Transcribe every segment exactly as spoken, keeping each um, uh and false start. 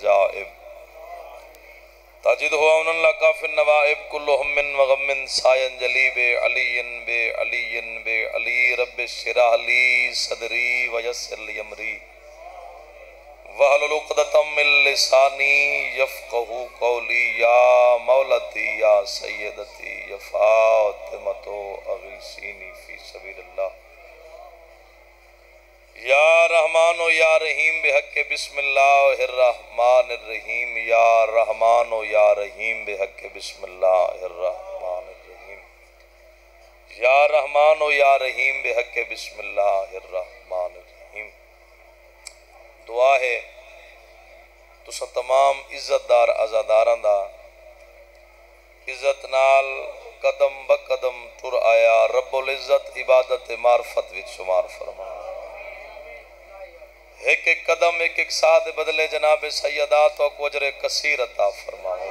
अजाइब ताजिद हुआ उनल्ला काफिन नवाइब कुल्लु हम्मिन व गम्मिन सायन जली बे अलीयन बे अलीयन बे अली रब्ब शिरह ली सदरी व यस्सिर ली अमरी वहलुल उक़दतम मिन लिसानी यफ़क़हू क़ौली या मौलती या सय्यदती या फ़ातिमतो अग़ीसीनी फ़ी सबीलिल्लाह या रहमानो या रहीम बिहक़्क़ि बिस्मिल्लाहिर रहमानिर रहीम या रहमानो या रहीम बिहक़्क़ि बिस्मिल्लाहिर रहमानिर रहीम या रहमानो या रहीम बिहक़्क़ि बिस्मिल्लाहिर रहमानिर रहीम। दुआ है तुसा तमाम इज्जतदार आज़ादारां दा इज्जत नाल कदम ब कदम टुर आया रब्बुल इज्जत इबादत मार्फत विच शुमार फरमा। एक एक कदम एक एक साथ बदले जनाब सैयदा तो अजर कसीर अता फरमाओ।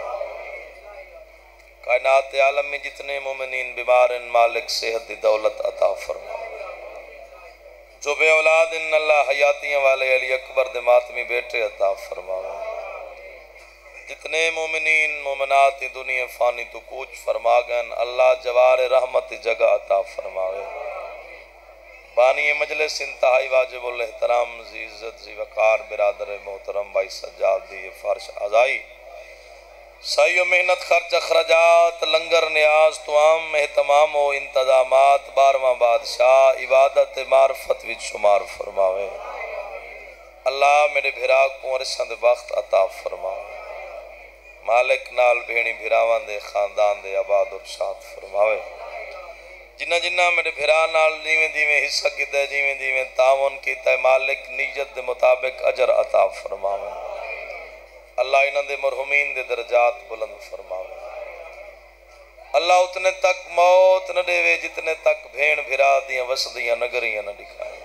कायनात आलम में जितने मोमिनीन बीमार इन मालिक सेहत दी दौलत अता फरमाओ। जो बे औलाद इन अल्लाह हयातियां वाले अली अकबर दे मातमी बेटे अता फरमाओ। जितने मोमिनीन मोमिनात दुनिया फानी तो कूच फरमागन अल्लाह जवार रहमत जगह अता फरमावे। बानी मजलिस इंतहाई वाजिबुल एहतराम जी इज्जत जी वकार बिरादर मोहतरम भाई सज्जाद दी फर्श आज़ाई सही मेहनत खर्च अखराजात लंगर न्याज तुआम एहतमाम व इंतजामात बारवा बादशाह इबादत मार्फत विच शुमार फरमावे। अल्लाह मेरे भिरा को अरसंद वक्त अता फरमाओ। मालिक नाल भेणी भिरावां दे खानदान दे आबाद और शाद फरमावे। जिन्ना जिन्ना मेरे भिरा नाल जिवें जिवें हिस्सा किता जिवें जिवें तावन किता मालिक नीयत दे मुताबिक अजर अता फरमावे। अल्लाह इन्हां दे मरहुमीन दे दर्जात बुलंद फरमावे। अल्लाह उतने तक मौत न देवे जितने तक भेण भिरा दियां वसदियां नगरियां न दिखाए।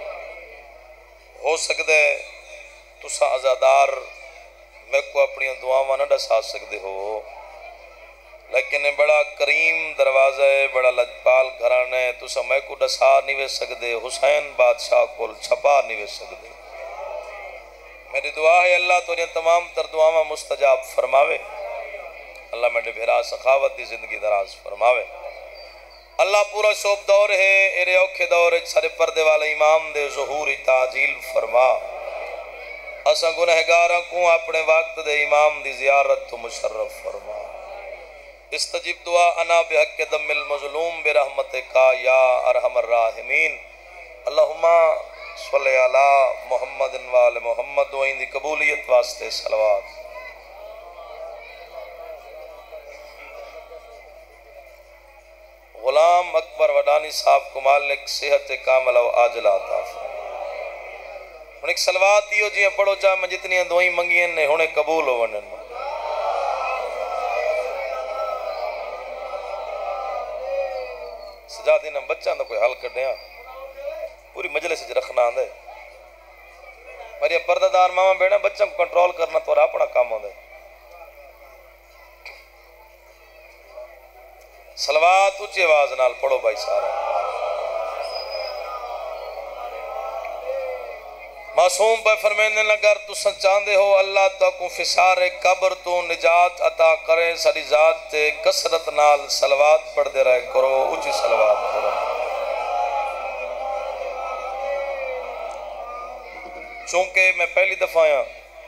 हो सकदे तुसा आज़ादार मैं को अपनी दुआवां न दसा सकदे हो लेकिन बड़ा करीम दरवाज़ा है बड़ा लजपाल घराना है तुसा मैं को दसा नहीं वे सकदे हुसैन बादशाह को छपा नहीं वे सकदे। मेरी दुआ है अल्लाह तुझे तमाम तर दुआवां मुस्तजाब फरमावे। अल्लाह मेरे भिरा सखावत की जिंदगी दराज फरमावे। अल्लाह पूरा शोभ दौर है एरे औखे दौर सारे पर्दे वाले इमाम दे ज़ुहूर ताजील फरमा। असा गुनहगारां को अपने वक्त दे इमाम दी ज़ियारत तो मुशर्रफ फरमा। इस्तजिब दुआ अना बिहक़्क़ि दम्मिल मज़लूम बिरहमतिका या अरहमर राहिमीन। अल्लाहुम्मा सल्लि अला मुहम्मदिन व आले मुहम्मद व इंदी कबूलियत वास्ते सलवात। गुलाम अकबर वडानी साहब को मालिक सेहत कामल व आजला अता फरमाए। हुण एक सलवात इहो जियां पढ़ो चा मैं जितनी दुआई मंगियन ने हुणे कबूल हो वञन। सजादी ना बच्चा कोई हल कढ़िया पूरी मजलिस रखना आंदे पर पर्दादार मामा बेड़ा बच्चा को कंट्रोल करना तो अपना काम होंगे। सलवात उच्ची आवाज नाल पढ़ो भाई सारा। मासूम पर फरमाने लगर तुसा चाहते हो अल्लाह तक फिसारे कब्र तो निजात अता करे सारी जात ते कसरत नाल सलवात पढ़ते रहे करो उच्ची सलवात पढ़ो। चूंकि मैं पहली दफा आया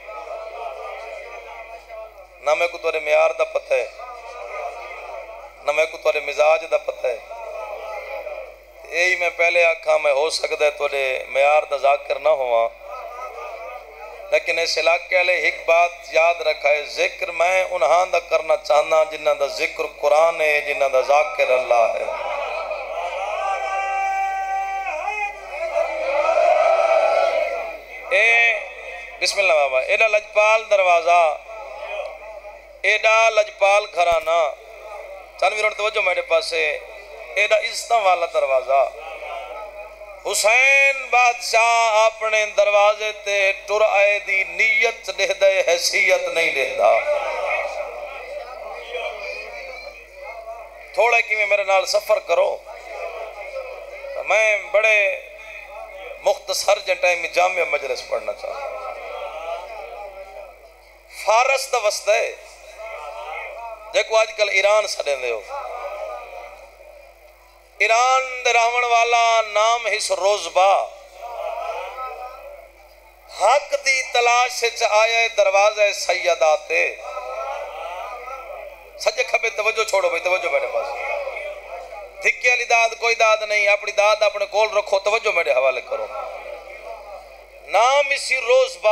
ना मैं को तुरे म्यार दा पता है ना मैं को तुरे मिजाज दा पता है। यही मैं पहले आखा मैं हो सकता है तुरे म्यार दा जाकिर ना हुआ लेकिन इस इलाके वाले एक बात याद रखा है जिक्र मैं उन्हां दा करना चाहना जिन्हां दा जिक्र कुरान है जिन्हां दा जाकिर अल्लाह है। ए बिस्मिल्लाह बाबा एडा लजपाल दरवाजा एडा लजपाल घराना चनवीर तवज्जो मेरे पास एडा इज्जत वाला दरवाजा हुसैन बादशाह अपने दरवाजे ते टुर आए दी नीयत देदा हैसियत नहीं देता। थोड़ा कि मेरे नाल सफर करो तो मैं बड़े मुख्तसर जे टाइम में जामिया मजलिस पढ़ना चाहता। फारस दा वसदा है देखो आजकल ईरान सडेंदे हो ईरान दे रहण वाला नाम हिस रोजबा हक दी तलाश च आया दरवाजा सैयदा ते सजे खबे तवज्जो छोड़ो भाई तवज्जो मेरे पास धिक्के वाली दाद कोई दाद नहीं अपनी दाद अपने कोल रखो तवज्जो मेरे हवाले करो नाम इसी रोजबा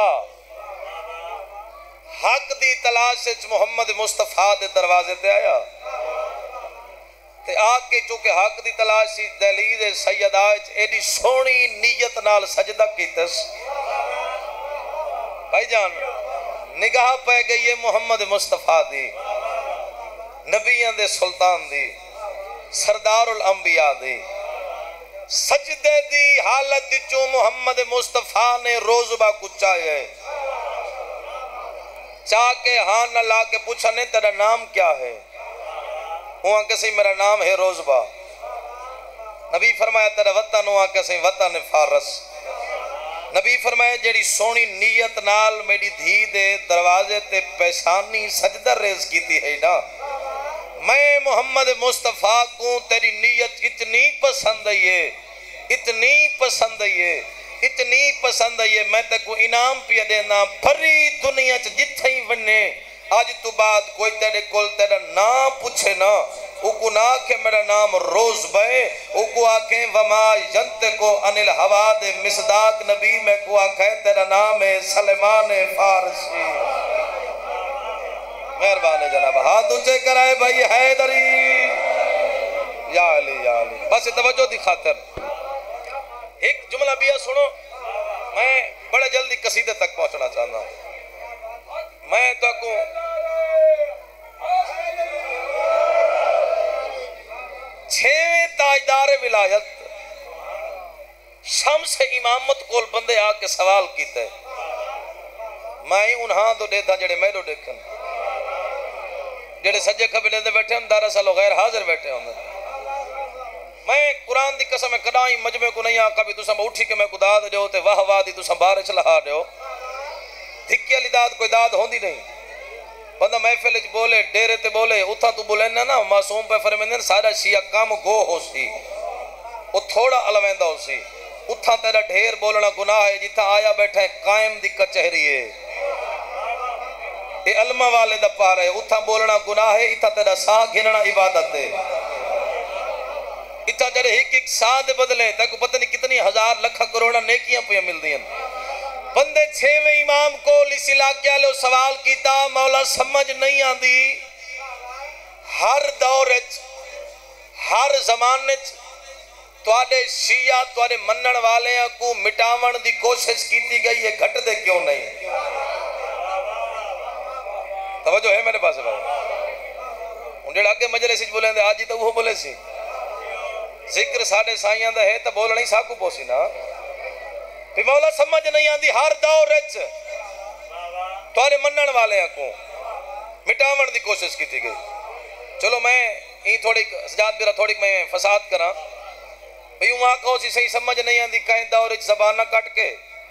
हक दी तलाश च मुहम्मद मुस्तफा दे दरवाजे ते आया ते आके चूंकि हक दी तलाश दहलीज सैयदा एडी सोहनी नीयत नाल सजदा कीतस भाईजान निगाह पै गई है मुहम्मद मुस्तफा दी नबियां दे सुल्तान दी सरदारुल अंबिया दी सजदे दी हालत चो मुहम्मद मुस्तफा ने रोजबा कुचाए चाह के हाँ न ला के पूछा ने तेरा नाम क्या है वहां कैसे मेरा नाम है रोजबा नबी फरमाया तेरा वतन वहां कैसे वतन फारस नबी फरमाया जेड़ी सोनी नीयत नाल मेरी धी दे दरवाजे ते पेशानी सजदा रेज कीती है ना मैं मुहम्मद मुस्तफा को तेरी नीयत इतनी पसंद है इतनी पसंद है इतनी पसंद है मैं तेको इनाम पिया देना भरी दुनिया च जिथे ही वने आज तो बाद कोई तेरे कोल तेरा नाम पूछे ना उको ना के मेरा नाम रोज बे उको आके वमा जंत को अनिल हवा दे मिसदाक नबी में को आखे तेरा नाम है सलेमान फारसी मेहरबान है जनाब हाथ ऊंचे कराए भाई हैदरी या अली या अली बस तवज्जो दी खातिर एक जुमला बिया सुनो मैं बड़े जल्दी कसीदे तक पहुंचना चाहता हूं मैं तो को छेवें ताजदार विलायत शम्स इमामत कोल बंदे आके सवाल कीते मैं उन्हां तो देता जेड़े मैनू देखन जेड़े सज्जे खबे दे बैठे हैं दरअसल गैर हाजिर बैठे होंगे मैं कुरान दी कसम कदाई मजमे को नहीं आका भी तुसा उठी के मैं को दाद दो ते वाह वाह दी तुसा बारिश लहा दो धिक्के वाली दाद कोई दाद होंदी नहीं बंदा महफिल च बोले डेरे ते बोले उथा तू बोले ना ना मासूम पे फरमांदे सारा शिया काम गो होसी वो थोड़ा अलवेंदा होसी उथा तेरा ढेर बोलना गुनाह है जिथा आया बैठा है कायम दी कचहरी है ये अलमा वाले दा पार है उथा बोलना गुनाह है इथा तेरा साह गिनना इबादत है इथा जड़े एक एक साह दे बदले तक पता नहीं कितनी हजार लख करोड़ नेकियां पे मिलदी हैं बंदे छेवें इमाम को इस इलाके वाले सवाल कीता मौला समझ नहीं आंदी हर दौर हर जमाने तुहाडे शिया तुहाडे मनण वाले को मिटावन दी कोशिश की गई है घटदे क्यों नहीं तवज्जो है मेरे पास भाई जेड़ा अगे मजलिस विच बोले आज ही तो वो बोले सी जिक्र साडे साईयां दा है तो बोलना ही साकू पोसी ना भी मौला समझ नहीं आती हर दौर तुहाडे मनण वाले को मिटावन दी कोशिश की गई चलो मैं ई थोड़ी सजाद बिरा थोड़ी मैं फसाद करा भाई वहां कहो सी सही समझ नहीं आती कहीं दौर जबाना कट के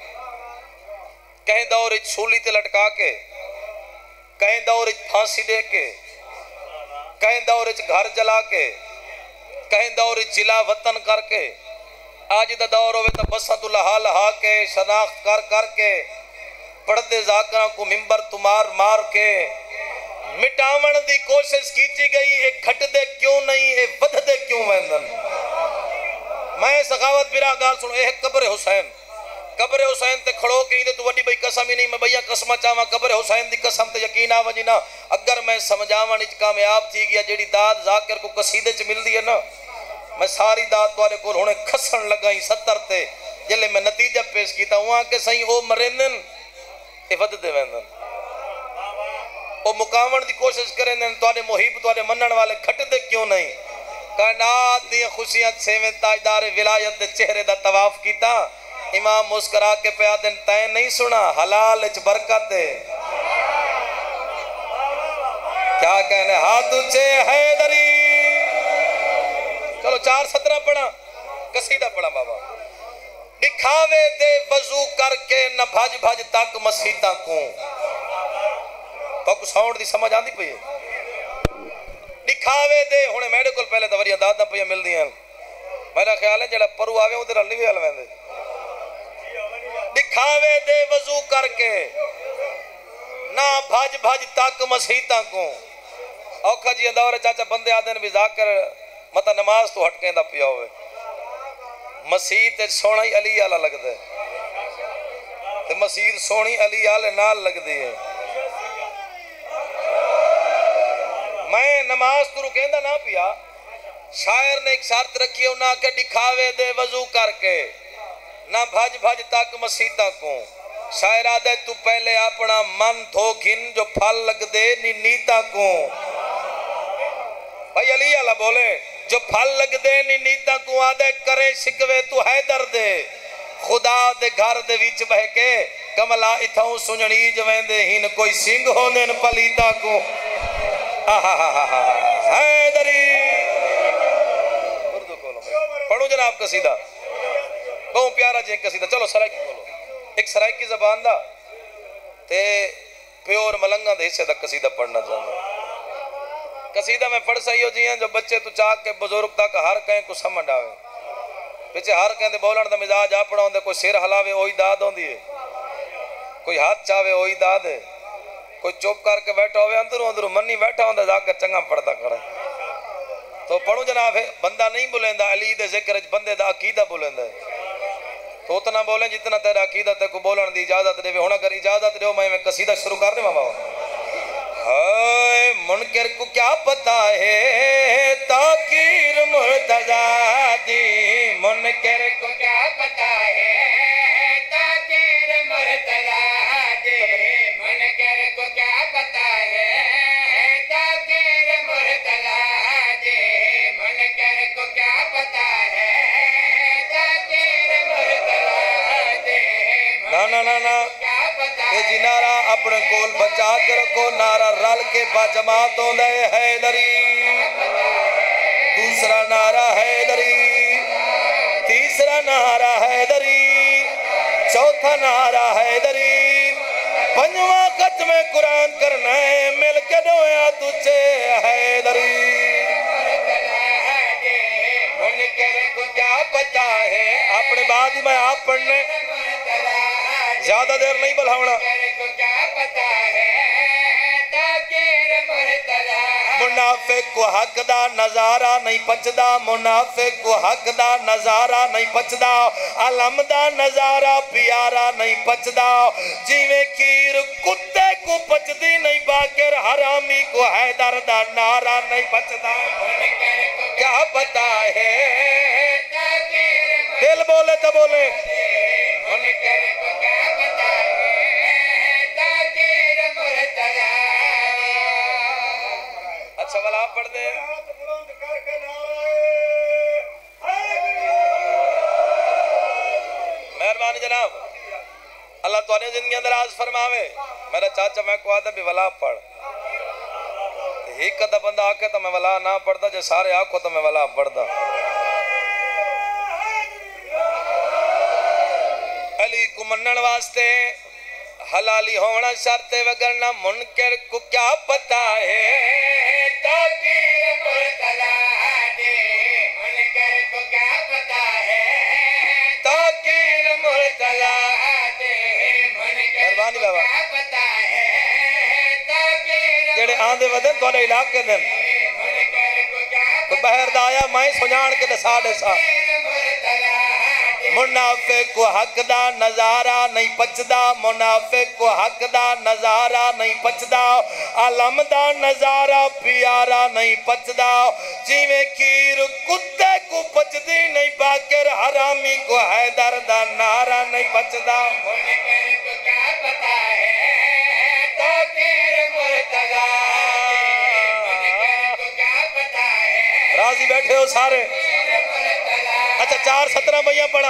कहीं दौर सूली ते लटका के कहीं दौर फांसी दे के कहीं दौर घर जला के कहीं दौर जिला वतन करके आज दा दौर होवे तो बसा तू लहा लहा के शनाख्त कर करके पढ़ते जाकरा को मिंबर तुमार मार के मिटावन दी कोशिश की गई ये घटदे क्यों नहीं ये वधदे क्यों वेंदन मैं सखावत बिरा गाल सुनो ये कब्र हुसैन कब्र हुसैन ते खड़ो के इंदे तू वड्डी भाई कसम ही नहीं मैं भैया कसम चावा कब्र हुसैन दी कसम ते यकीन आ वजी ना अगर मैं समझावन इच कामयाब थी गया जेड़ी दाद जाकिर को कसीदे च मिलदी है ना मैं सारी दाद तुहाडे कोल हुणे खसन लगाई सत्तर ते जले मैं नतीजा पेश कीता वहां के सही ओ मरेंदन ए वधदे वेंदन ओ मुकावण दी कोशिश करेंदन तुहाडे मुहिब तुहाडे मनण वाले घटदे क्यों नहीं कायनात दी खुशियां छेवें ताजदार विलायत दे चेहरे दा तवाफ कीता इमाम मुस्कुरा के पिया दिन तय नहीं सुना हलाल च बरकत है क्या कहने हाथ ऊंचे हैदरी चलो चार सत्रह पढ़ा कसीदा पढ़ा बाबा दिखावे दे वजू करके न भज भज तक मसीता को तो साउंड की समझ आती पई दिखावे दे हुणे मेरे को पहले तो वरिया दादा पे मिलदी हैं मेरा ख्याल है जेड़ा परू आवे उधर नहीं वेल वेंदे दिखावे दे वजू करके ना भज भज तक मसीता को औखा जी दौर चाचा बंदे आदे भी जाकर मत नमाज तो हटके दा पिया होवे मसीत सोना ही अली आला लगदा है ते मसीत सोनी अली आले नाल लगदी है मैं नमाज तो रुकेंदा ना पिया शायर ने एक शर्त रखी उन्हें आके दिखावे दे वजू करके ना भज भज तक मसीता को शायर आदे तू पहले अपना मन धो खिन जो फल लग दे नी नीता को भाई अली आला बोले जो फल लग दे नी नीता को आदे करे शिकवे तू है दर्द खुदा दे घर दे विच बह के कमला इथाऊ सुननी जवेंदे हिन कोई सिंह होने न पलीता को हैदरी उर्दू खोलो पढ़ो जनाब कसीदा बहुत प्यारा जी कसीदा चलो सराइकी खोलो एक सराइकी जबान दा ते प्योर मलंगा दे हिस्से दा कसीदा पढ़ना चाहूंगा कसीदा मैं पढ़ सही हो जी जो बच्चे तू चाक के बुजुर्ग तक हर कहीं को समझ आवे पिछे हर कहते बोलन का मिजाज अपना होंगे कोई सिर हलावे वही दाद होंदी है कोई हाथ चावे वही दाद है कोई चुप करके बैठा हो अंदरों अंदरों मनी बैठा होंगे जाकर चंगा पढ़ता करे तो पढ़ो जनाब है बंदा नहीं बोलेंदा अली दे जिक्र बंदे दा अकीदा बोलेंदा तो उतना बोले जितना तेरा अकीदा ते को बोलने की इजाजत देवे हुण अगर इजाजत दो मैं कसीदा शुरू कर देवां बाबा हाय मुनकर को क्या पता है ताकीर मुर्तजा दी मुनकर को क्या पता है ताकीर मुर्तजा दी मुनकर को क्या पता है ताकीर मुर्तजा दी मुनकर को क्या पता है ताकीर मुर्तजा दी ना ना ना ना ये जी नारा अपने कोल बचा के रखो नारा रल के बाजमात होंदा है हैदरी दूसरा नारा हैदरी तीसरा नारा हैदरी चौथा नारा हैदरी पंजवा खत्म कुरान करना है मिल के दोया तुझे हैदरी मुनकर को क्या पता है अपने बाद ही मैं आप पढ़ने ज्यादा देर नहीं बुलावना मुनाफिक को हक दा नजारा नहीं पचदा मुनाफिक को हक दा नजारा नहीं पचदा अलम दा नजारा प्यारा नहीं पचदा जिवें खीर कुत्ते को पचदी नहीं बाकर हरामी को हैदर दा नारा नहीं पचदा क्या पता है दिल बोले तो बोले अच्छा वाला आप पढ़ दे मेहरबानी जनाब अल्लाह तुहाडी जिंदगी दराज फरमावे मेरा चाचा मैं को आदा भी वला पढ़ एक कदा बंदा आके तो मैं वला ना पढ़ता जो सारे आखो तो मैं वला पढ़दा अली को मनन वास्ते हलाली होना शर्त वगरना मुनकर को क्या पता है ताकीर मुर्तजा दे मुनकर को क्या पता है ताकीर मुर्तजा दे मुनकर को क्या पता है ताकीर जेड़े आंदे वदन तोड़े इलाके दे मुनकर को क्या तो बाहर दा आया मैं सुजान के दसा दे सा मुनाफिक को हक दा नजारा नहीं पचदा मुनाफिक को हक दा नजारा नहीं पचदा आलम दा नजारा प्यारा नहीं पचदा जिवें खीर कुत्ते को पचदी नहीं बाकर हरामी को हैदर दा नारा नहीं पचदा मुनकर को क्या पता है ताकीर मुर्तजा मुनकर को क्या पता है राजी बैठे हो सारे अच्छा चार सत्रह भैया पढ़ा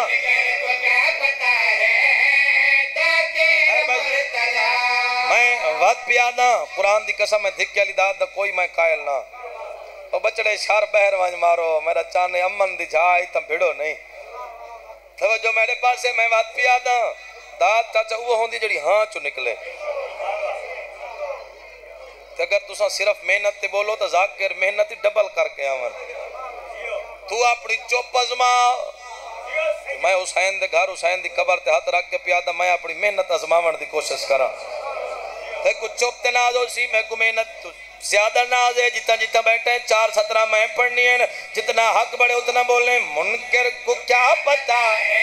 मैं वत पियादा कुरान दी कसम मैं धिक्की वाली दाद दा कोई मैं कायल ना तो बचड़े शर बहर वंज मारो मेरा चाने अमन दी जाए तम भिड़ो नहीं तवज्जो मेरे पास है मैं वत पियादा दाद चाचा वो होंदी जड़ी हां चो निकले अगर तुसा सिर्फ मेहनत ते बोलो तो जाकिर मेहनत ही डबल करके आवन। तू अपनी चुप अजमा। मैं हुसैन दे घर हुसैन दी कबर ते हाथ रख के पियादा मैं अपनी मेहनत आजमावन दी कोशिश करा। ते कुछ चुप ते ना हो सी मैं को मेहनत ज्यादा ना आ जाए। जितना जितना बैठे चार सत्रह मैं पढ़नी है, जितना हक बढ़े उतना बोलने। मुनकर को क्या पता है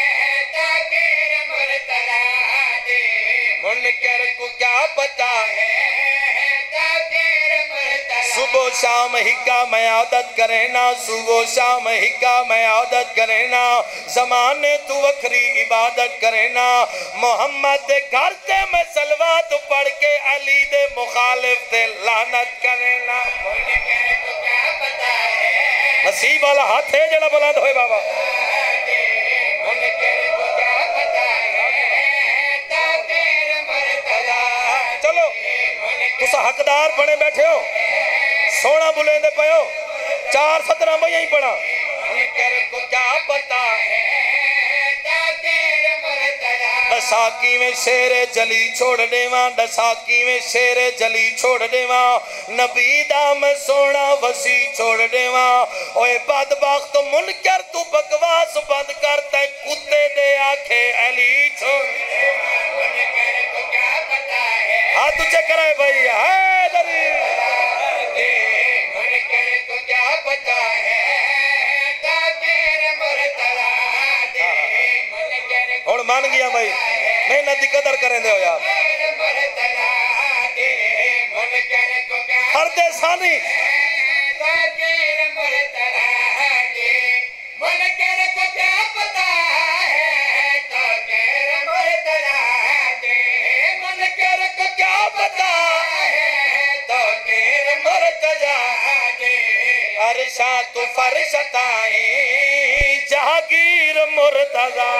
मुनकर को क्या पता है। सुबह शाम हिक्का मैं आदत करे ना, सुबह शाम हिक्का मैं आदत करे ना। जमाने तू वखरी इबादत करे ना। मोहम्मद दे घर ते मैं सलवात पढ़ के अली दे मुखालिफ ते लानत करे ना। नसीब वाला हाथ है जड़ा बुलंद होए बाबा। चलो तुसा हकदार बने बैठे हो, सोना बुलेंदे पे हो। चार सत्रह में यही पढ़ा। को क्या पता है दसाकी में शेरे जली छोड़ देवा, दसाकी में शेरे जली छोड़ देवा। नबी दा मैं सोना वसी छोड़ देवा। ओए बदबख्त मुनकर तू बकवास बंद करता कुत्ते दे आखे अली छोड़। हाथ ऊंचे करे भाई है दरी। क्या पता है और मान गया भाई मेहनत की कदर करें दे यार। हर दे सानी अरशा तू फरशताई जहांगीर मुर्तजा।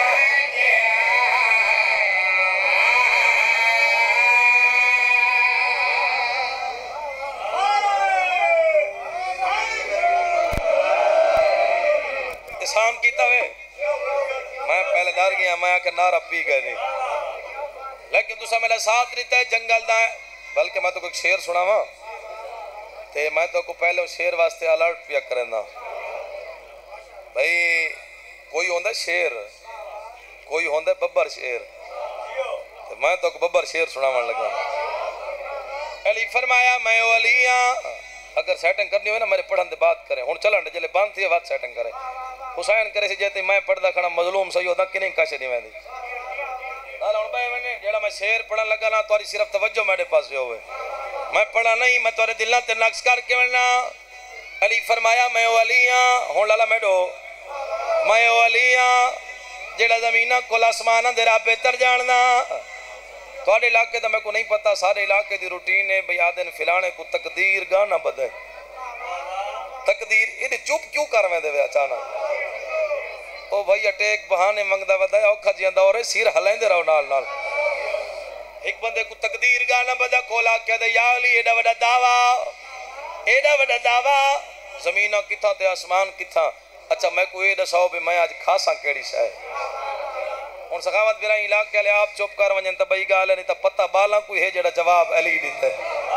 एहसान कीता वे मैं पहले डर गया, मैं आके नारा पी गए नहीं, लेकिन तुसा मेरा साथ दिता है जंगल दा। बल्कि मैं तो कोई शेर सुनावा ते मैं तो को पहले शेर वास्ते अलर्ट पिया करना भाई। कोई होंदा शेर, कोई होंदा बब्बर शेर, ते मैं तो को बब्बर शेर सुनावन लगा। अली फरमाया मैं ओ अली हां। अगर सेटिंग करनी हो ना मेरे पढ़न दे बात करें। हुन चलन जले बंद थी बात सेटिंग करे। हुसैन करे से जेते मैं पढ़दा खड़ा मजलूम सही होदा कि नहीं कश नहीं वेंदी। नाल हुन भाई मैंने जेड़ा मैं शेर पढ़न लगा ना तोरी सिर्फ तवज्जो मेरे पास होवे, मैं पढ़ा नहीं, मैं तोरे दिल ते नक्श करके वरना। अली फरमाया मैं ओ अली हां। हुन लाला मैडो मैं ओ अली हां जेड़ा ज़मीना कोल आसमानां दे रब बेहतर जानदा। थोड़े इलाके तो मैं को नहीं पता, सारे इलाके की रूटीन है भई आदन फिलाने को तकदीर गाना बदे। तकदीर ये चुप क्यों कर वेंदे वे अचानक। ओ भाई अटैक बहाने मंगदा वदा औखा जिया दौर है, सिर हलांदे रहो नाल नाल। एक बंदे को तकदीर गाना बदा खोला क्या दे या अली एडा वड़ा दावा, एडा वड़ा दावा जमीना किथा ते आसमान किथा। अच्छा मैं को ये दसाओ भी मैं आज खासा केड़ी शय। हुन सखावत बिरा इलाके वाले आप चुप कर वजन त बई गाल नहीं त पता बाला कोई है जेड़ा जवाब अली दिते।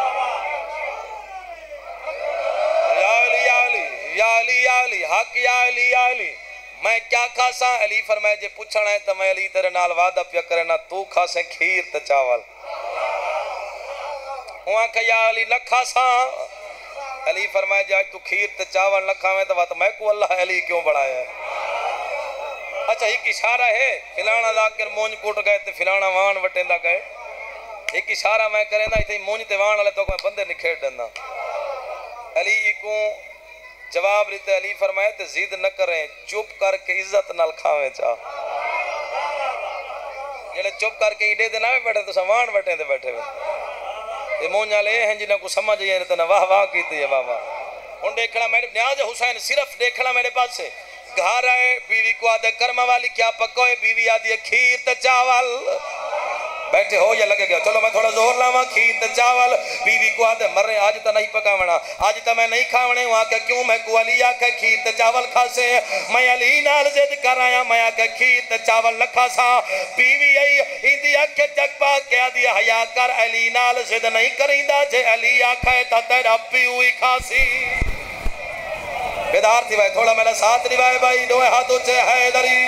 या अली या अली या अली या अली हक या अली या अली मैं क्या खासा। अली फरमाए जे पूछना है तो मैं अली तेरे नाल वादा पिया करे ना तू खासे खीर ते चावल। वहां का या अली न खासा। अली फरमाए जे आज तू खीर ते चावल न खावे तो बात मैं को अल्लाह अली क्यों बढ़ाया। अच्छा एक इशारा है फिलाना जाकर मोंज कुट गए ते फिलाना वाण वटेंदा गए। एक इशारा मैं करेंदा इथे मोंज ते वाण वाले तो मैं बंदे निखेड़ देना। अली को जवाब रीते अली फरमाए ते जिद न करें, चुप करके इज्जत नाल खावे चा। जेड़े चुप करके ईडे दे ना बैठे तो समान बैठे दे बैठे वे ये मोंज वाले हैं जिन्हां को समझ आए तो ना वाह वाह कीती है वाह वाह। हुन देखना मेरे न्याज हुसैन सिर्फ देखना मेरे पास से घर आए बीवी को आदे कर्मा वाली क्या पकोए, बीवी आदि खीर ते चावल। बैठे हो या लगे गया चलो मैं थोड़ा जोर लावा खीर चावल बीवी को आते मर रहे आज तो नहीं पकावना आज तो मैं नहीं खावने वहां के क्यों मैं को अली आके खीर चावल खासे मैं अली नाल जिद कर आया मैं आके खीर चावल न खासा बीवी आई इंदी आके जगपा क्या दिया हया कर अली नाल जिद नहीं करींदा जे अली आखे ता तेरा पीऊ ही खासी बेदार थी भाई थोड़ा मेरा साथ निभाए भाई दो हाथों से हैदरी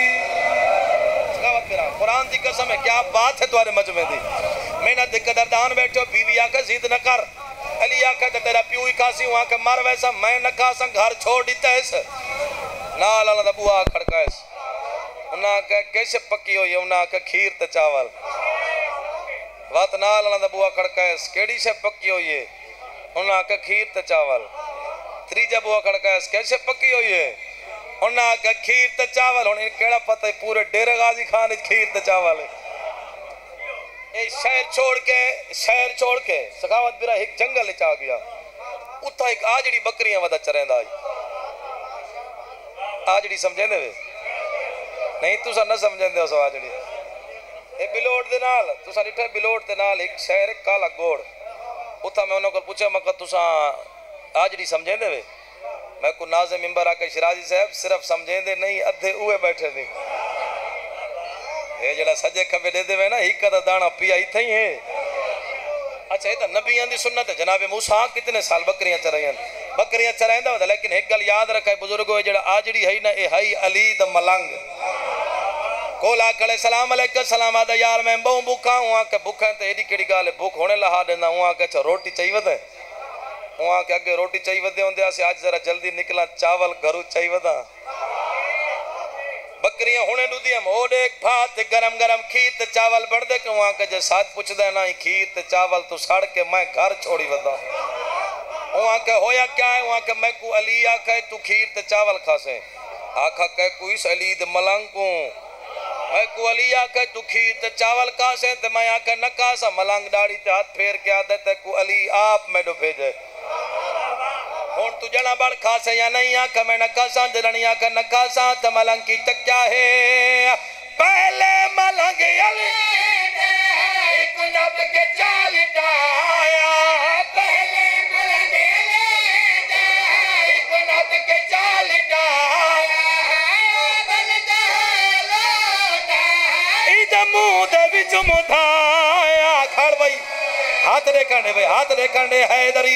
कुरान की कसम है क्या बात है तुम्हारे मजमे दी मैंने दिक्कतदान बैठो बीवी आके जिद न कर अली आके तो तेरा प्यू ही खासी वहां के मर वैसा मैं न खासा घर छोड़ दिता इस नाल वाला दा बुआ खड़काइस उना के कैसे पक्की होई उना के खीर ते चावल वात नाल वाला दा बुआ खड़काइस केड़ी से पक्की होई है उना के खीर ते चावल त्रीजा बुआ खड़काइस कैसे पक्की होई है उन्ना का खीर ते चावल होने केड़ा पता है पूरे डेरे गाजी खान खीर ते चावल ए शहर छोड़ के शहर छोड़ के सखावत बिरा एक जंगल च आ गया उथा एक आजड़ी बकरियां वदा चरेंदा आजड़ी समझेंदे वे नहीं तुसा न समझेंदे हो आजड़ी ए बिलोट दे नाल तुसा डिठे बिलोट दे नाल एक शहर काला गोड़ उथा मैं उन्हां को पूछा मैं तुसा आजड़ी समझेंदे वे मैं को नाज़े मिंबर आके शिराजी साहब सिर्फ समझेंदे नहीं अधे उए बैठे थे ये जड़ा सजे खबे दे देवे ना एक दा दाना पिया इथे ही है अच्छा ये तो नबियां दी सुन्नत है जनाब मूसा कितने साल बकरियां चरायन बकरियां चरायंदा होता लेकिन एक गल याद रखे बुजुर्गो जड़ा आजड़ी है ना ए हई अली द मलंग कोला कले सलाम अलैकुम सलाम आदा यार मैं बहु भूखा हूं के भूखा ते एडी केड़ी गाल भूख होने लहा देंदा हूं के छ रोटी चाहिए वदे वहां के अगे रोटी चाहिए वदे होंदे आज जरा जल्दी निकला चावल घरू चाहिए वदा बकरियां हुने दुदियां मोड़े भात गरम गरम खीर ते चावल बन दे के वहां के जे साथ पूछदे ना खीर ते चावल तू सड़ के मैं घर छोड़ी वदा वहां के होया क्या है वहां के मैं को अली आखे तू खीर ते चावल खासे आखा के कोई अली दे मलंग को मैं को अली आखे तू खीर ते चावल खासे ते मैं आखे न खासा मलंग दाढ़ी ते हाथ फेर के आदत है को अली आप मेडो भेजे और तू जना बड़ खासा या नहीं आखा मैं न खासा जरनी आखा न खासा त मलंग की तक क्या है पहले मलंग अली एक नब के चाल डाया पहले मलंग अली एक नब के चाल डाया बल दलोटा इद मुंह दे विच मुधाया खड़ भाई हाथ रे कंडे भाई हाथ रे कंडे हैदरी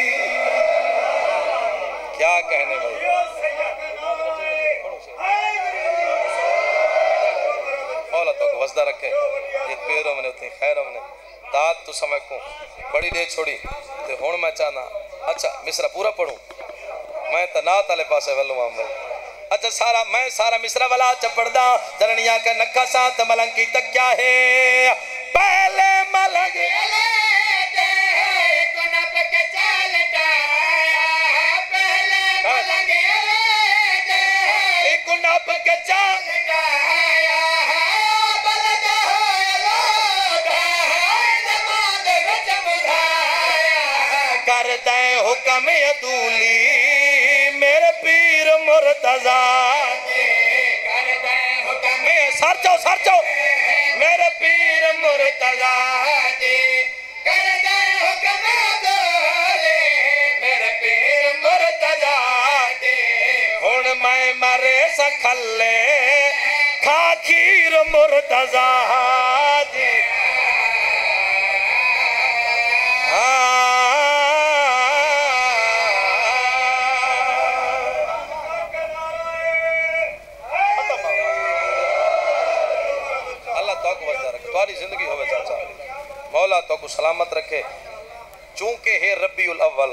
क्या कहने भाई मौला तो वसदा रखे ये पैरों में उतनी खैरों में दात तो समय को बड़ी देर छोड़ी ते हुण मैं चाहना अच्छा मिसरा पूरा पढ़ूं मैं तो नात वाले पासे वल्लू आम भाई अच्छा सारा मैं सारा मिसरा वाला चपड़दा जननिया के नक्का साथ मलंग की तक क्या है पहले मलंग करते हुक्म अदूली मेरे पीर मुर्तजा करते हुक्म सरचो सरचो मेरे पीर मुर्तजा करते हुक्म अदूली मेरे पीर मुर्तजा हुण मैं मरे सखले खा खीर मुर्तजा दी जिंदगी होवे चाचा मौला तो को सलामत रखे चूंकि है रबीउल अव्वल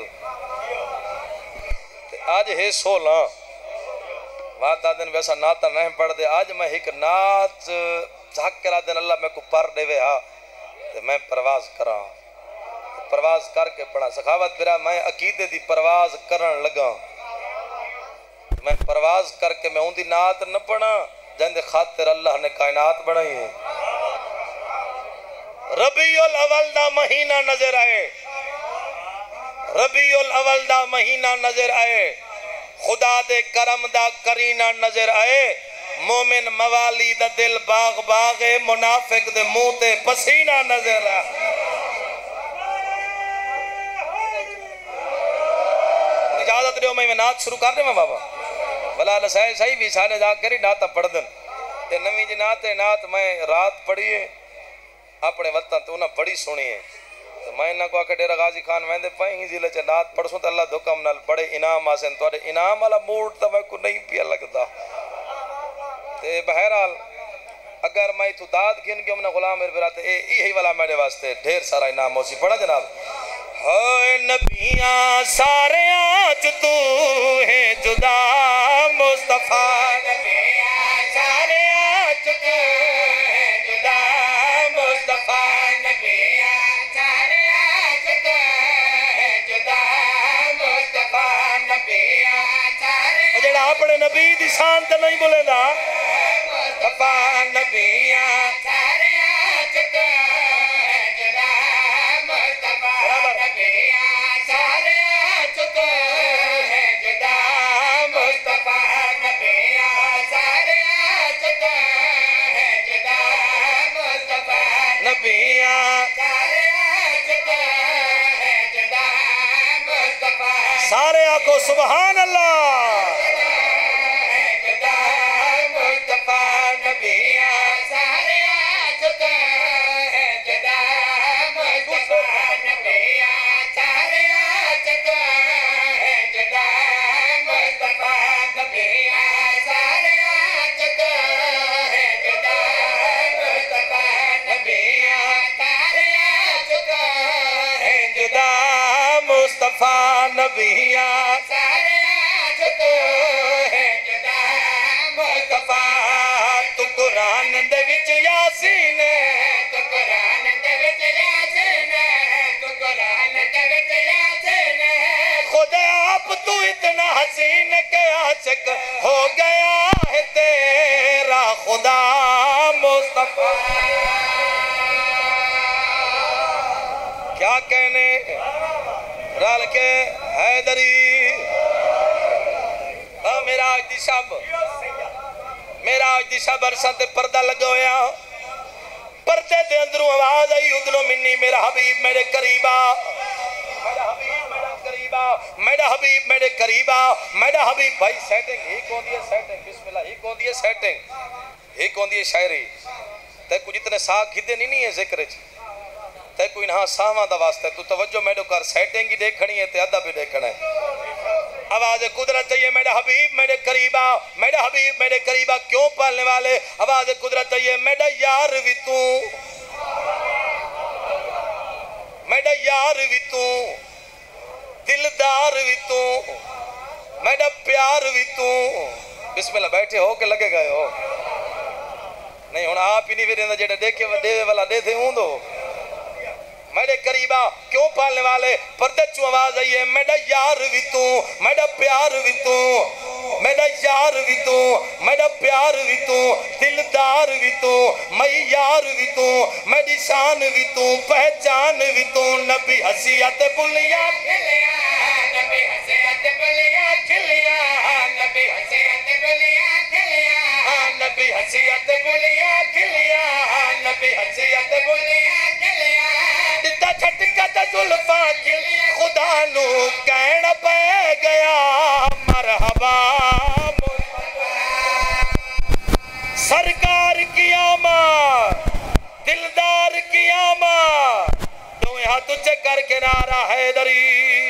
आज है सोलह वाता दिन वैसा नाता नहीं पढ़ दे आज मैं एक नाच झाक करा दिन अल्लाह मैं को पर देवे हा ते मैं प्रवास करा प्रवास करके पढ़ा सखावत फिरा मैं अकीदे दी प्रवास करन लगा मैं प्रवास करके मैं उनदी नात न पढ़ा जिंदे खातिर अल्लाह ने कायनात बनाई है रबीउल अव्वल दा महीना नजर आए रबीउल अव्वल दा महीना नजर आए खुदा दे करम दा करीना नजर आए मोमिन मवाली दा दिल बाग बाग है, मुनाफिक दे मुंह ते पसीना नजर आ। इजाजत दो मैं नात शुरू कर दे मैं बाबा भला सही सही भी सारे जा करी नात पढ़ दन ते नवी जी नात है नात मैं रात पढ़ी है अपने वतन तो ना बड़ी सुनी है तो मैं ना को आके डेरा गाजी खान वेंदे पई जिले च नात पढ़सो तो अल्लाह दुकम नाल बड़े इनाम आसन तोड़े इनाम वाला मूड तो मैं को नहीं पिया लगता ते बहरहाल अगर मैं तू दाद गिन के हमने गुलाम मेरे बराते ए यही वाला मेरे वास्ते ढेर सारा इनाम होसी पढ़ा जनाब। होए नबिया सारे आज तू है जुदा मुस्तफा नबिया सारे आज तू है जुदा मुस्तफा नबिया सारे आज तू है जुदा मुस्तफा नबिया सारे जेड़ा अपने नबी दी शान ते नहीं बोलेंदा मुस्तफा नबिया सारे आज तू है जुदा मुस्तफा नबिया सारे आज तू है जुदा मुस्तफा नबिया सारे आज तू है जुदा मुस्तफा नबिया सारे आज तू है जुदा मुस्तफा सारे आको सुभान अल्लाह है जुदा मुस्तफा नबिया सारे आज तू है जुदा मुस्तफा नबिया सारे आज तू है जुदा मुस्तफा नबिया सारे आज तू है जुदा मुस्तफा नबिया सारे आज तू है जुदा मुस्तफा नबिया सारे आज तू है जुदा मुस्तफा तू कुरान दे विच यासीन तू कुरान दे विच यासीन तू कुरान दे विच यासीन खुद आप तू इतना हसीन के आशिक हो गया है तेरा खुदा मुस्तफा। क्या कहने रल के हैदरी मेरा आज दी शब मेरा आज दी शब अरसा ते पर्दा लगा होया पर्दे दे अंदरों आवाज आई उधरों मिन्नी मेरा हबीब मेरे करीबा मेरा हबीब मेरा करीबा मेरा हबीब मेरे करीबा मेरा हबीब भाई सेटिंग ही कौन दी है सेटिंग बिस्मिल्लाह ही कौन दी है सेटिंग ही कौन दी है शायरी ते कुछ इतने साग खिदे नहीं नहीं है जिक्र च ते कोई ना सावा दा वास्ता तू तवज्जो मेरे कर सेटिंग ही देखनी है ते अदा भी देखना है। आवाज कुदरत चाहिए मेरा हबीब मेरे करीबा मेरा हबीब मेरे करीबा क्यों पालने वाले आवाज कुदरत चाहिए मेरा यार भी तू मेरा यार भी तू दिलदार भी तू मेरा प्यार भी तू बिस्मिल्लाह बैठे हो के लगे गए हो नहीं हुण आप ही नहीं फिर जेड़ा देखे देवे वाला दे थे हूं दो मेरे करीबा क्यों पालने वाले पर्दे चू आवाज आई है मेरा यार भी तू मेरा प्यार भी तू मेरा यार भी तू मेरा प्यार भी तू दिलदार भी तू मैं यार भी तू मेरी शान भी तू पहचान भी तू नबी हसीयत बुलिया खिलिया नबी हसीयत बुलिया खिलिया नबी हसीयत बुलिया खिलिया नबी हसीयत बुलिया खिलिया नबी हसीयत बुलिया खिलिया दिता झटका ते जुल्फा खिलिया खुदा नू कहना पै गया मरहबा सरकार की आमद दिलदार की आमद दोवें हाथ ऊंचे करके नारा हैदरी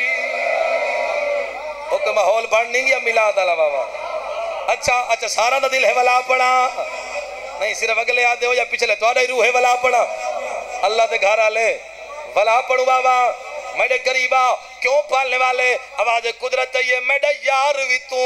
ओके माहौल बन नहीं गया मिलाद वाला बाबा अच्छा अच्छा सारा दा दिल है वाला अपना नहीं सिर्फ अगले आदे हो या पिछले थोड़ा ही रूह है वाला अपना अल्लाह दे घर आले वाला पढ़ू बाबा मेरे करीबा क्यों पालने वाले आवाज कुदरत चाहिए मेरा यार भी तू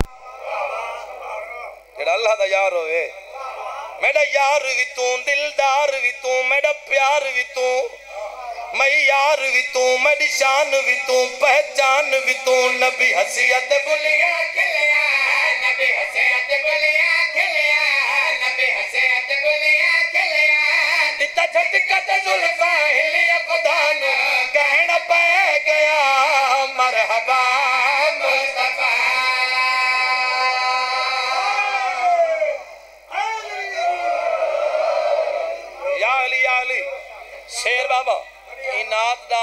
जेड़ा अल्लाह दा यार होवे मेरा यार भी तू दिलदार भी तू मेरा प्यार भी तू मैं यार भी तू मेरी शान भी तू पहचान भी तू नबी हसीयत बुलिया खिलिया नबी हसीयत बुलिया खिलिया नबी हसीयत बुलिया खिलिया दिता झटका ते जुल्फा हिलिया खुदा नू कहना पै गया मरहबा मुस्तफा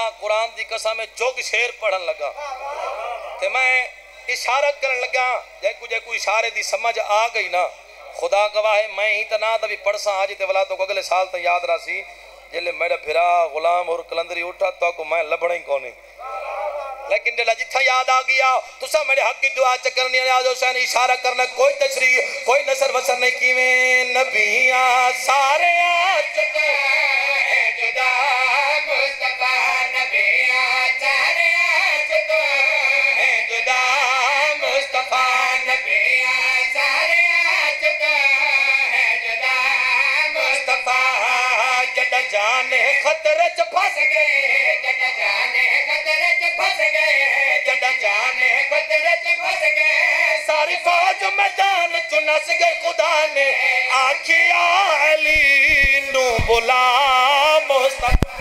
कुरान की कसम में जोग शेर पढ़न लगा ते मैं इशारा करन लगा जेकू जेकू इशारे की समझ आ गई ना खुदा गवाह है मैं ही तो ना तभी पढ़सा आज ते वाला तो अगले साल तक याद रहा जिले मेरा फिरा गुलाम और कलंदरी उठा तो को मैं लभना ही कोने लेकिन जला जिथा याद आ गया तुसा मेरे हक की दुआ च करनी आज हुसैन इशारा करना कोई तशरीह कोई नसर वसर नहीं किवें नबियां सारे आ चुके हैं जुदा मुस्तफा नबियां सारे आ चुके हैं जुदा मुस्तफा नबियां सारे आ चुके हैं जुदा मुस्तफा जद जाने खतरे च फंस गए जद जाने खतरे च फंस गए जद जाने खतरे च फंस गए सारी फौज मैदान च नस गए खुदा ने आखिया अली नू बुला मुस्तफा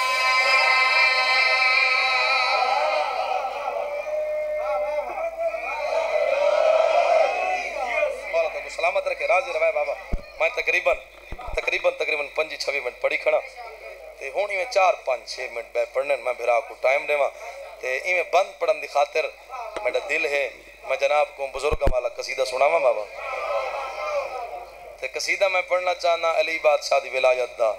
को सलामत रखे राजी रवाए बाबा मैं तकरीबन तकरीबन तकरीबन पंजी छवी मिनट पढ़ी खड़ा ते हुण इवें चार पाँच छः मिनट बै पढ़ने मैं भिरा को टाइम देवा ते इवें बंद पढ़न की खातिर मेरा दिल है मैं जनाब को बुजुर्ग वाला कसीदा सुनावा बाबा ते कसीदा मैं पढ़ना चाहना अली बादशाह दी विलायत दा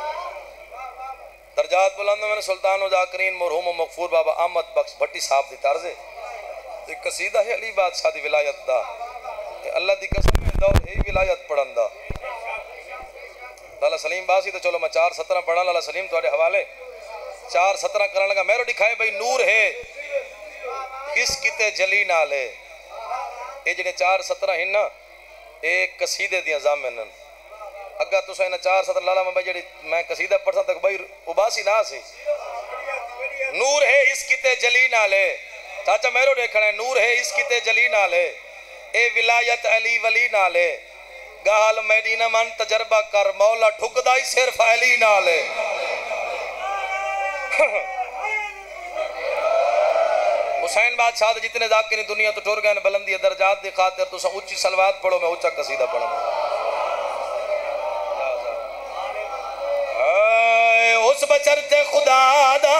दरजात बुलंद में सुल्तान जाकरीन मरहूम मगफूर बाबा अहमद बख्श भट्टी साहब दी तर्ज ते कसीदा है अली बादशाह दी विलायत दा अल्लाह दी कसम है दौर है विलायत पढ़न दा लाला सलीम बासी तो चलो मैं चार सत्रह पढ़ा लाला सलीम थोड़े हवाले चार सत्रह करने लगा मेरो दिखाए भाई नूर है इस किते जली नाल है ये जेडे चार सत्रह हैं ना एक कसीदे दियां जामिन अगर तुसा इन चार सत्रह लाला मैं भाई जेडी मैं कसीदा पढ़सा तक भाई उबासी ना सी नूर है इस किते जली नाल है चाचा मेरो देखना है नूर है इस किते जली नाल है ए विलायत अली वली नाल है गाल मदीना मन तजर्बा कर मौला ठुकदा ही सिर्फ अली नाल है हुसैन बादशाह जितने जाकिर दुनिया तो टुर गए बुलंदी दरजात दी खातिर तुसा ऊंची सलवात पढ़ो मैं ऊंचा कसीदा पढ़ो उस बचरते खुदा दा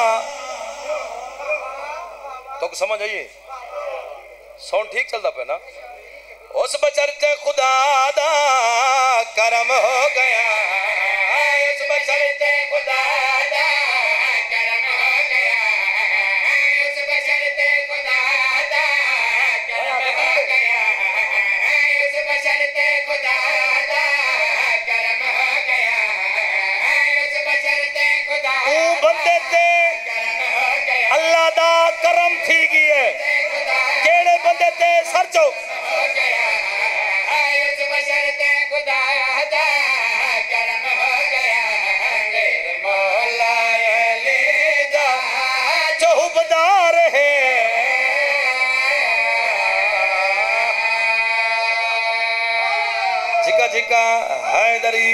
तो समझ आइए साउंड ठीक चलता पे ना उस बचरते खुदा दा करम हो गया उस बचरते खुदा दा करम हो गया उस बचरते खुदा दा करम हो गया उस बचरते खुदा दा करम हो गया उस बचरते खुदा ओ बंदे ते अल्लाह दा करम थी गई केड़े बंदे ते सरचो जिका हैदरी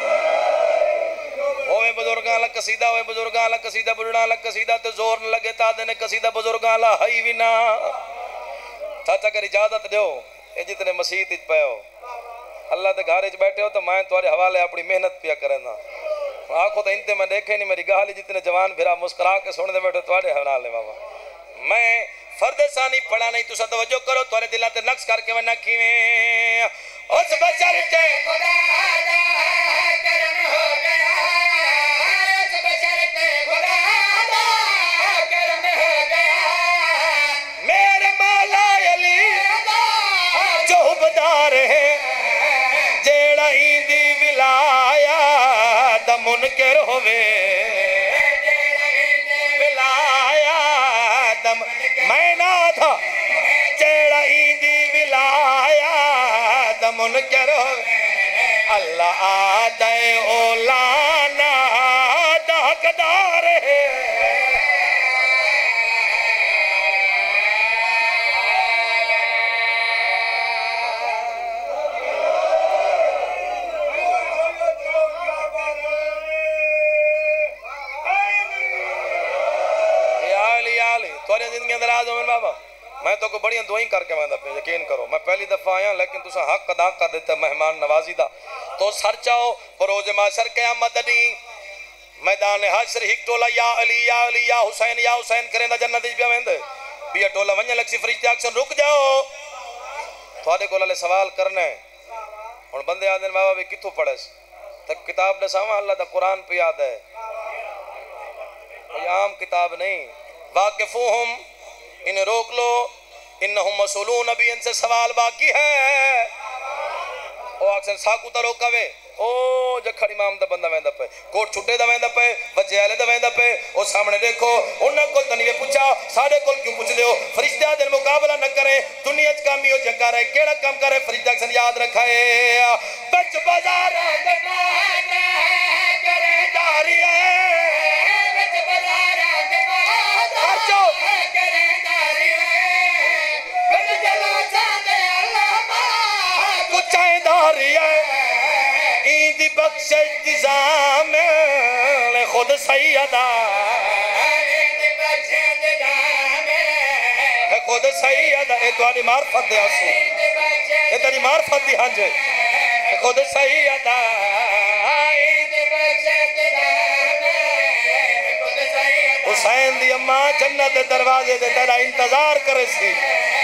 ओए बुजुर्गां ला कसीदा ओए बुजुर्गां ला कसीदा बुढ़ा ला कसीदा ते जोर न लगे ता देने कसीदा बुजुर्गां ला हई भी ना चाचा कर इजाजत दो ये जितने मसीत विच पयो अल्लाह दे घर च बैठे हो तो मैं तुम्हारे हवाले अपनी मेहनत पिया करना आखो तो इनते मैं देखे नहीं मेरी गाली जितने जवान फिरा मुस्कुरा के सुन दे बैठे तुम्हारे हवाले बाबा मैं फर्द सानी पढ़ा नहीं तुसा तवज्जो करो तुम्हारे दिला ते नक्श करके वना किवें उस बचरते खुदा दा करम हो गया उस बचरते खुदा दा करम हो गया मेरे मौला अली दा चौबदार है जेड़ा इंदी विलाया दा मुनकर होवे जेड़ा इंदी विलाया दा मैं ना था जेड़ा इंदी विलाया मुनकर अल्लाह आदे ओलाना दाकदार है थोड़ी जिंदगी दराज हो मेरे बाबा मैं तो को बढ़िया दुआई करके मैं पे यकीन करो मैं पहली दफा आया लेकिन तुसा हक अदा कर देता मेहमान नवाजी दा तो सर चाओ बरोज माशर क़यामत दी मैदान हाशर हिक टोला या अली या अली या हुसैन या हुसैन करेंदा जन्नत च पिया वेंदे बिया टोला वञ लक्सी फरिश्ते आखसन रुक जाओ थोड़े को ले सवाल करना है हुन बंदे आंदे बाबा भी किथों पढ़स त किताब दसावा अल्लाह दा कुरान पे याद है कोई आम किताब नहीं वाकिफुहुम इन्हें रोक लो इन्नहुम मसूलून अभी इनसे सवाल बाकी है ओ अक्सर साकू ता रोकावे ओ जखड़ इमाम दा बंदा वेंदा पे कोट छुट्टे दा वेंदा पे बच्चे आले दा वेंदा पे ओ सामने देखो उन्हां कोल तनीवे पूछा साडे कोल क्यों पूछदे हो फरिश्ता दे मुकाबला न करे दुनिया च कामी हो जगा रहे केड़ा काम करे फरिश्ता सन याद रखा है बच बाजार दे माने करे दारी है बच बाजार दे माने करे दारी है बच जला चांदे अल्लाह मा कुछ दारी है ईदी बख्श इंतजाम खुद सैयदा खुद सैयदा ए तुम्हारी मार्फत दे आंसू ए तेरी मार्फत दी हंज खुद सैयदा हुसैन दी अम्मा जन्नत दे दरवाजे दे तेरा इंतजार करे सी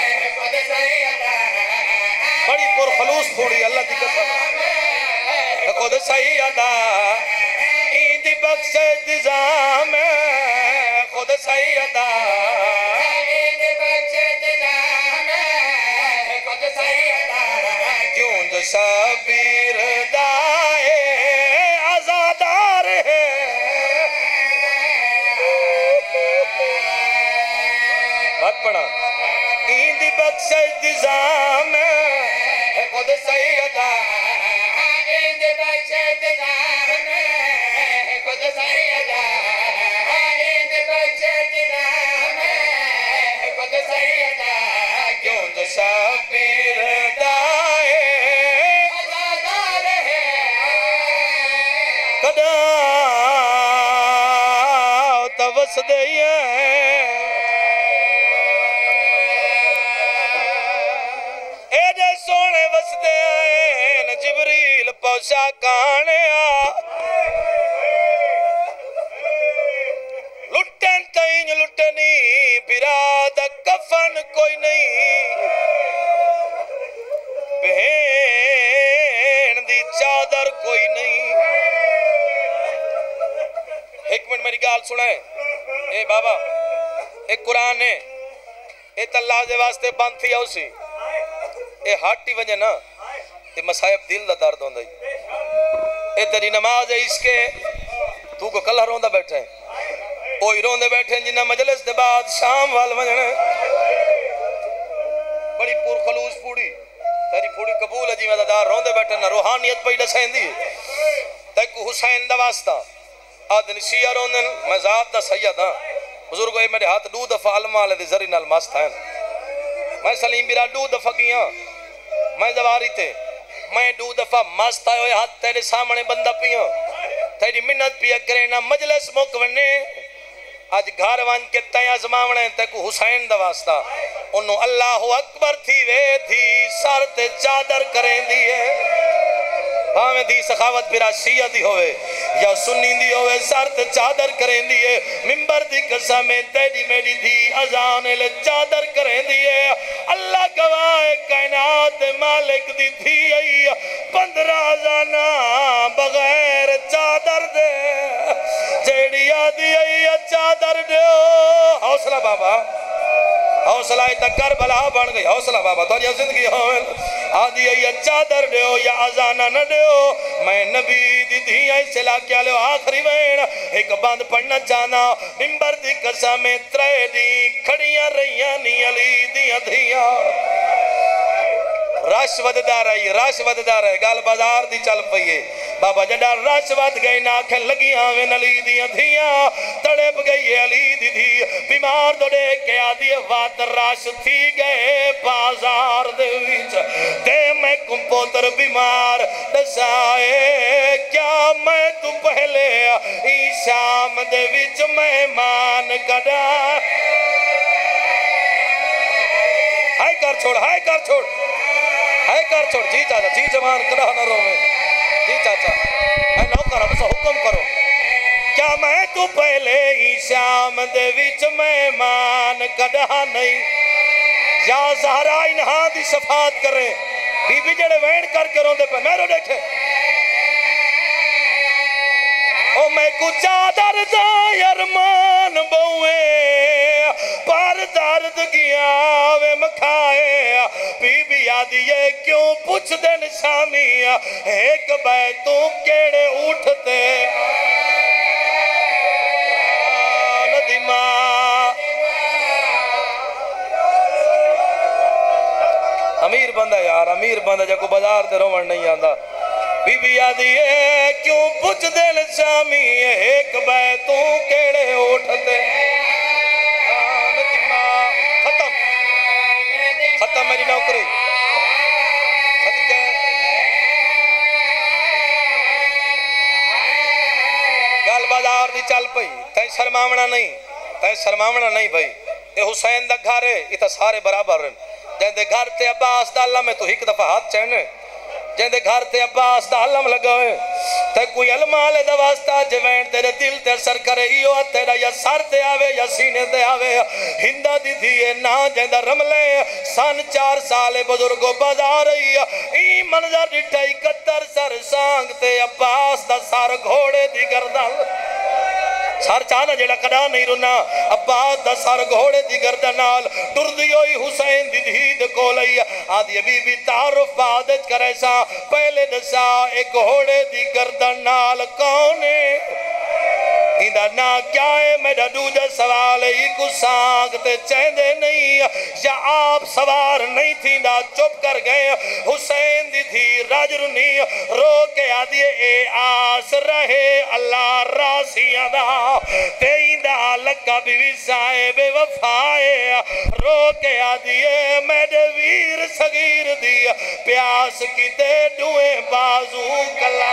बड़ी पुरखलूस थोड़ी अल्लाह दी कसम खुद सैयदा ईदी बख्श इंतजाम खुद सैयदा ईदी बख्श इंतजाम खुद सैयदा क्यों जो शबीर दाए आजादार है बात पढ़ा ईदी बख्श इंतजाम खुद सैयदा क्यों तो शबीर दाए आजादार है कदा तवस दे एडे सोने वसदे आए जिबरील पौसा काने लुटन तईन लुटनी बिराद कफन कोई नहीं बहन दी चादर कोई नहीं एक मिनट मेरी गाल सुने ए बाबा एक कुरान है ए तल्ला दे वास्ते बंद थी उसी ए हाटी वजे ना ते मसायब दिल दा दर्द होंदा ए तेरी नमाज है इसके तू को कल रोंदा बैठा है ओई रोंदे बैठे जिन्ना मजलिस दे बाद शाम वाल वजन बड़ी पुरखलूस पूड़ी तेरी पूड़ी कबूल है जी मददार रोंदे बैठे ना रूहानियत पई दसेंदी तक हुसैन दा वास्ता आदन शिया रोंदन मैं जात दा सैयद हां बुजुर्ग ए मेरे हाथ दो दफा अलमा ले दे जरी नाल मस्त हैं मैं सलीम बिरा दो दफा किया मैं जवारी ते मैं दो दफा मस्त आयो हाथ तेरे सामने बंदा पियो तेरी मिन्नत पिया करे ना मजलिस मुक वने आज घर वन के तय आजमावणे तक हुसैन दा वास्ता ओनु अल्लाह अकबर थी वे थी सर ते चादर करेंदी है भावे दी सखावत फिरा शिया दी होवे या सुन्नी दी होवे सर ते चादर करेंदी है मिंबर दी कसम तेरी मेरी थी अजान ले चादर करेंदी है अल्लाह गवाह कायनात मालिक दी थी आई पंद्रह जाना बगैर चादर दे जेड़ी आदी आई चादर दो हौसला बाबा हौसला तक करबला बन गई हौसला बाबा तो जिंदगी हो आदि आई चादर दो या अजाना न दो मैं नबी दी धी ऐसे लाके लो आखिरी वेण एक बंद पढ़ना चाहना मिंबर दी कसम त्रै दी खड़ियां रहियां नी अली दी धियां रश वधदा रही रश वधदा रहे गल बाजार दी चल पई है बाबा जड़ा रश वध गई ना आखन लगी आवे अली दी धियां तड़प गई अली दी धी बीमार दौड़े के आदि वध रश थी गए बाजार दे विच ते मैं कुंपोतर बीमार दसाए क्या मैं तू पहले ई शाम दे विच मेहमान कदा हाय कर छोड़ हाय कर छोड़ हाय कर छोड़ जी चाचा जी जवान कदा न रोवे जी चाचा मैं नौकर बस हुक्म करो क्या मैं तू पहले ही शाम दे विच मेहमान कदा नहीं। या ज़हरा इन्हां दी शफात करे बीबी जेड़े वैन करके रोंदे पे मेरो देखे ओ मैं कुछ चादर दा अरमान बउए पर दर्द गया वे मखाए। बीबी आदि ये क्यों पूछ देन शामी एक बै तू केड़े उठते नदीमा। अमीर बंदा यार अमीर बंदा जको बाजार ते रोवण नहीं आंदा। बीबी आदि ये क्यों पूछ देन शामी एक बै तू केड़े उठते नदीमा। खत्म खत्म मेरी नौकरी गल बाजार दी चल पई तै शर्मावना नहीं तै शर्मावना नहीं भाई। ये हुसैन दा घर है इतना सारे बराबर हैं। जेंदे घर ते अब्बास दा अलम है तू एक दफा हाथ चैने जेंदे घर ते अब्बास दा अलम लगा है ते कोई अलमा ले दा वास्ता जवैन तेरे दिल ते असर करे इयो तेरा या सर ते आवे या सीने ते आवे। हिंदा दी थी ना जेंदा रमले सन चार साल बुजुर्गो बाजार ई मंजर डिठा इकहत्तर सर सांग ते अब्बास दा सर घोड़े दी गर्दन सर चाना जेड़ा कदा नहीं रुना अब्बास दा सर घोड़े दी गर्दन नाल टुरदी होई हुसैन दी धीद कोलई आदि बीबी तारुफ बाद करे सा पहले दसा एक घोड़े दी गर्दन नाल कौन है इंदा ना क्या है। मेरा दूजा सवाल एक सांग ते चेंदे नहीं या आप सवार नहीं थी ना चुप कर गए। हुसैन दी थी राजरुनी रो के आदि ए आस रहे अल्लाह रासिया दा ते इंदा लका बीवी साहिब वफाए रो के आदि मेरे वीर सगीर दी प्यास किते दुए बाजू कला।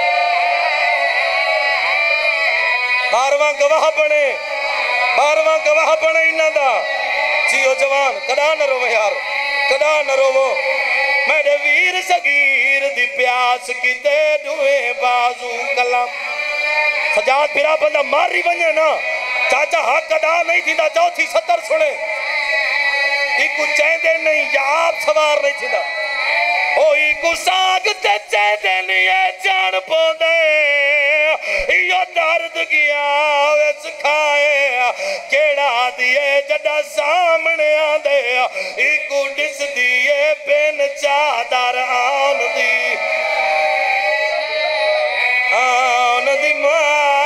बारवा गवाह बने बारवा गवाह बने इन्हां दा जियो जवान कदा न रोवो यार कदा न रोवो। मेरे वीर सगीर दी प्यास किते दुए बाजू कलम। सजाद फिरा बंदा मारी वने ना चाचा हक अदा नहीं थींदा चौथी सत्तर सुने इकु चेंदे नहीं या आप सवार नहीं थींदा ओ इकु साग ते चेंदे नहीं है जान पोंदे यो दर्द गया वे सिखाए केड़ा दिए जड़ा सामने आंदे इकु दिस दिए बिन चादर आन दी आन दी मां।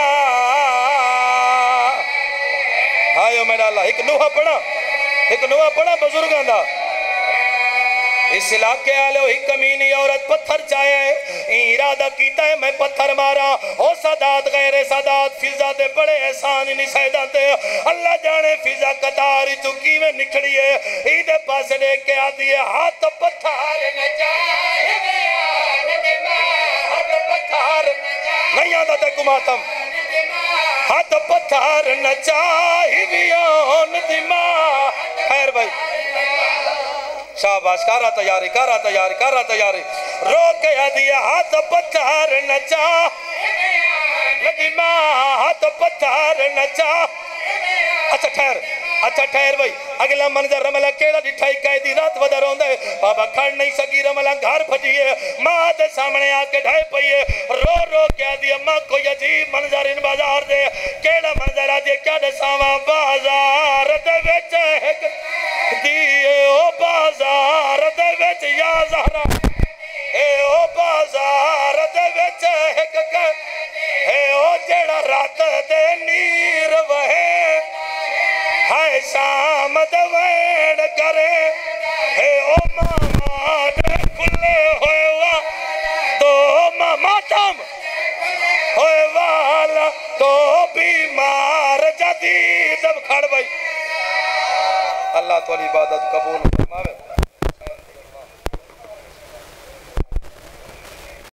आयो मेरा अल्लाह एक नूहा पढ़ा एक नूहा पढ़ा बुजुर्गां दा। इस इलाके वाले ही कमीनी औरत पत्थर चाहे इरादा कीता है मैं पत्थर मारा ओ सादात गैर सादात फिजा दे बड़े एहसान नहीं सैदा ते अल्लाह जाने फिजा कतार चुकी में निकली है इधे पास देख के आती है हाथ पत्थर न जाए हाथ पत्थर नहीं आता ते कुमातम हाथ पत्थर न चाहिए दिमा। खैर भाई शाबाश करा तैयारी करा तैयारी करा तैयारी रो के दिया हाथ पत्थर नचा नदीमा हाथ पत्थर नचा। अच्छा ठहर अच्छा ठहर भाई अगला मंजर रमला केड़ा दिठाई कैदी रात वदर होंदे बाबा खड़ नहीं सकी रमला घर फजिए मां दे सामने आके ढाई पईए रो रो के दिया मां कोई अजीब मंजर इन बाजार दे केड़ा मंजर आ दे क्या दसावा बाजार दे विच एक दिए ओ बाजार दे विच या ज़हरा ए ओ बाजार दे विच एक ए ओ जेड़ा रात दे नीर वहे हाय शाम दवेड़ करे हे ओ मामा दे खुले होए वा तो मामा तम होए वाला तो बीमार जदीद खड़ भाई अल्लाह तो इबादत कबूल फरमावे।